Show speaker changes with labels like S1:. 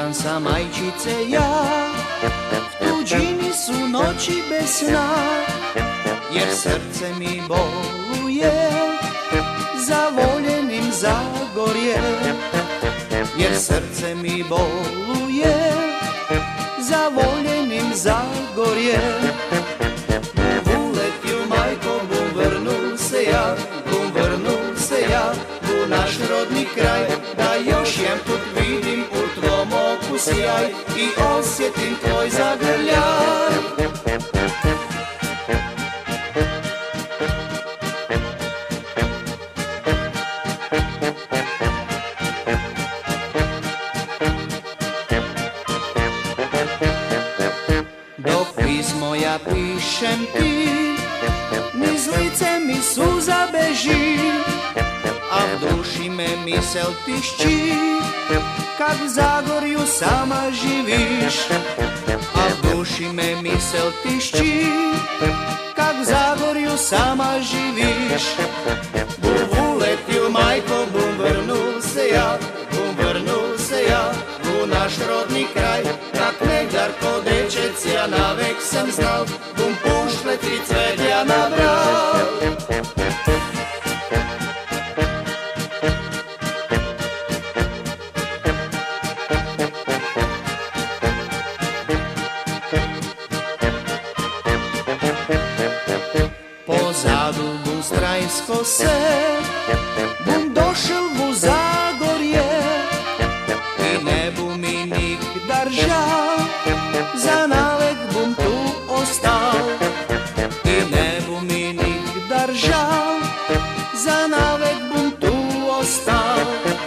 S1: dan sa majčice ja, v tuđini su noći bez sna, jer srce mi boluje za voljenim Zagorje, jer srce mi boluje za voljenim Zagorje. Uletio majko, bum vrnul se ja u naš rodni kraj, da još jedan put vidim u tvom oku sjaj i osjetim tvoj zagrljaj. Dok pismo ja pišem ti, niz lice mi suza beži, a v duši me misel tišči, kad v Zagorju sama živiš. A v duši me misel tišči, kad v Zagorju sama živiš. Bum uletio majko, bum vrnul se ja u naš rodni kraj, kak negdar ko dečec ja navek sam znal, bum pušle ti cvetja na vrat. Pozadu bum strajsko se, bum došel v Zagorje i ne bum mi nikdar žal, za navek bum tu ostal. I ne bum mi nikdar žal, za navek bum tu ostal.